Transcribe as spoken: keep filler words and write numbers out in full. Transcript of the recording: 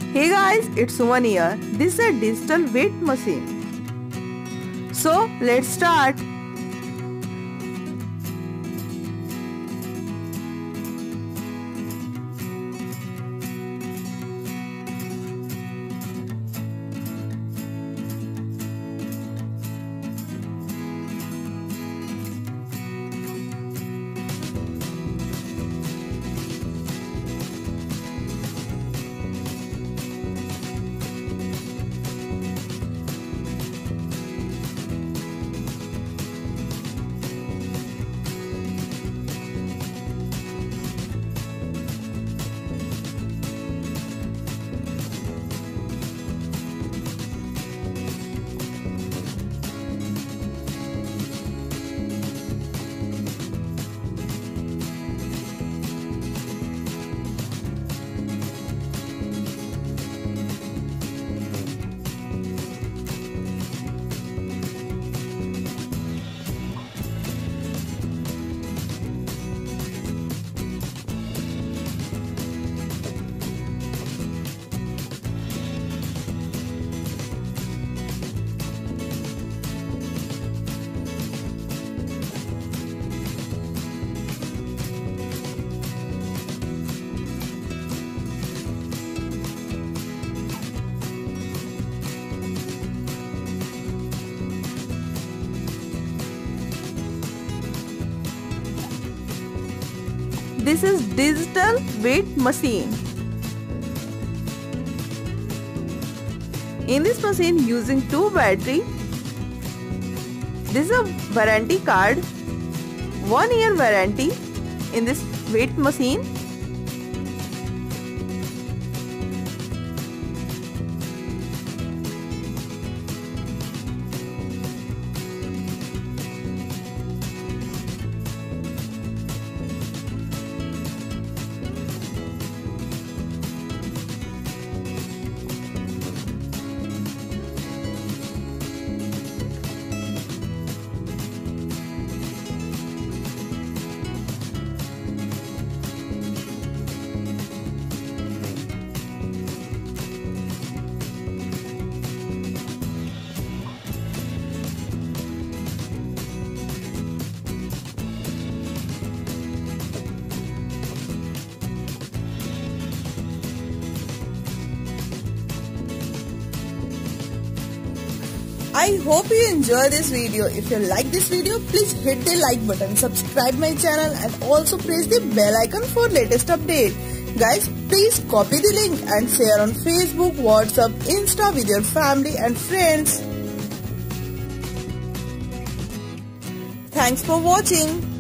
Hey guys, it's Suman here. This is a digital weight machine. So let's start. This is digital weight machine. In this machine using two battery. This is a warranty card. One year warranty in this weight machine. I hope you enjoy this video. If you like this video, please hit the like button, subscribe my channel and also press the bell icon for latest update. Guys, please copy the link and share on Facebook, WhatsApp, Insta with your family and friends. Thanks for watching.